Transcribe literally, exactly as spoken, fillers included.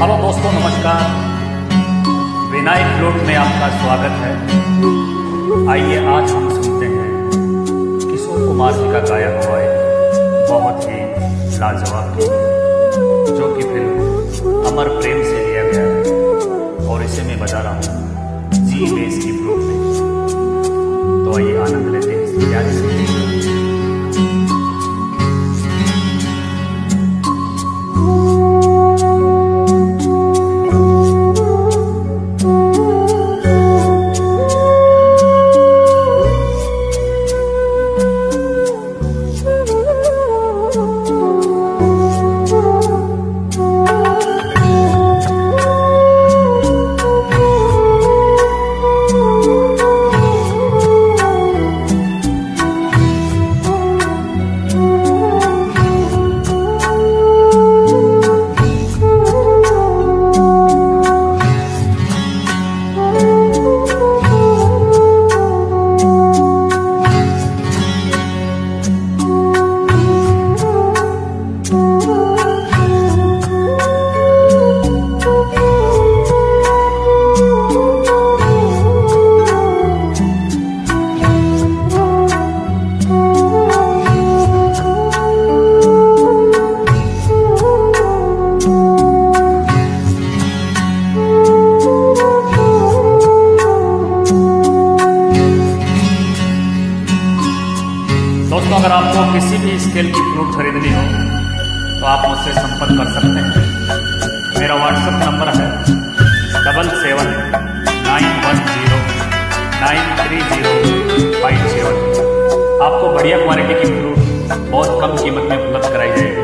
Hello दोस्तों, नमस्कार। Vinayak flute में आपका स्वागत है। आइए आज हम सुनते हैं किशोर कुमार जी का गाया हुआ एक बहुत ही लाजवाब गीत जो कि फिल्म अमर प्रेम से लिया गया है और इसे मैं बजा रहा हूँ जी बेस की फ्लूट में। तो आइए आनंद लेते हैं इस प्यारे से गीत का। दोस्तों, अगर आपको किसी भी स्केल की फ्लूट खरीदनी हो तो आप मुझसे संपर्क कर सकते हैं। मेरा व्हाट्सएप नंबर है double seven nine one zero nine three zero five seven. आपको बढ़िया क्वालिटी की फ्लूट बहुत कम कीमत में उपलब्ध कराई जाएगी।